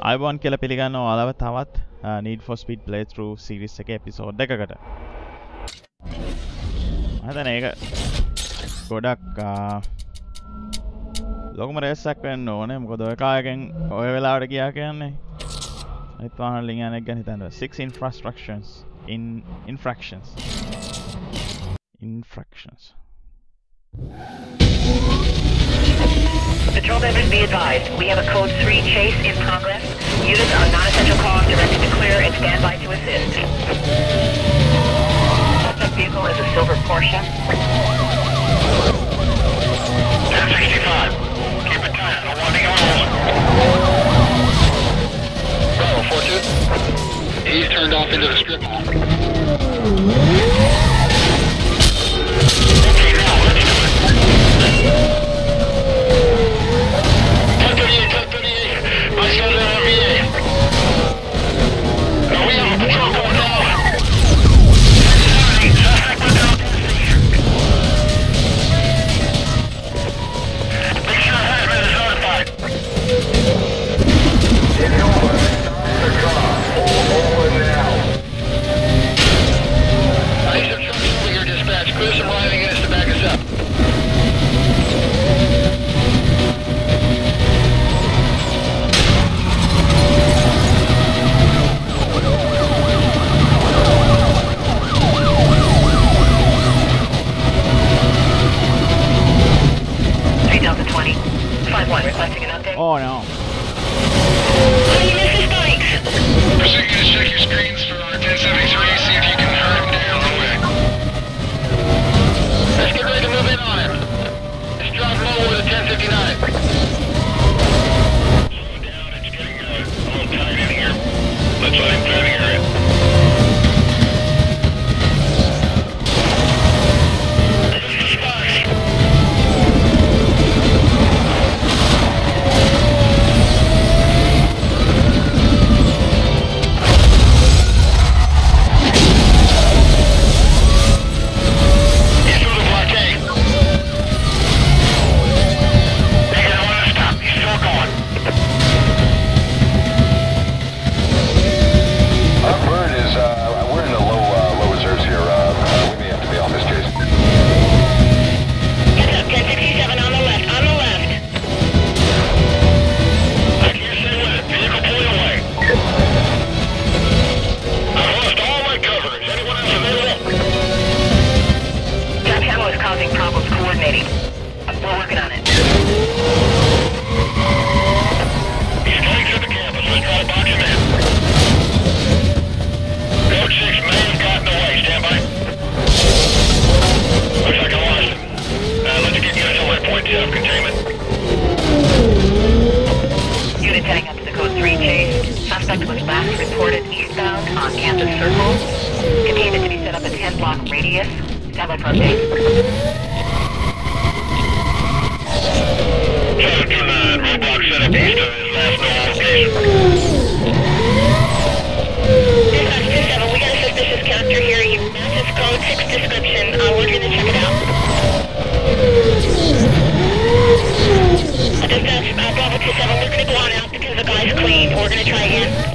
අයිබෝන් කියලා පිළිගන්න ඔයාලව තවත් Need for Speed playthrough series එකේ episode එකකට. මම ඒක ගොඩක් ලොකුම රේස් එකක් වෙන්න ඕනේ. මොකද ඔය කායකින් ඔය වෙලාවට ගියා කියන්නේ අනිත් වාහන වලින් යන එක ගැන හිතන්න. 6 infractions. Patrol members be advised, we have a code 3 chase in progress. Units on non-essential calls directed to clear and stand by to assist. Suspect vehicle is a silver Porsche. 1065. Keep it tight. I want to go home. Bravo, 4-2. He's turned off into the strip mall. Okay, now, let's do it. 1038, I showed an RVA. We have a patrol going now. 1070, suspect without testing. Make sure hazmat is notified. It's over. The car. Over now. I need some trucks over here, dispatch. Clear some rhyming units to back us up. Delta 20. 5-1 requesting an update. Oh no. How do you miss his bikes? Proceed to check your screens for 1073, see if you can hurt him down the way. Let's get ready to move in on him. Let's drive low with a 1059. Slow down, it's getting a little tight in here. Let's let him through the area. Bravo 27, we're going to go on out because the guy's clean. We're going to try again.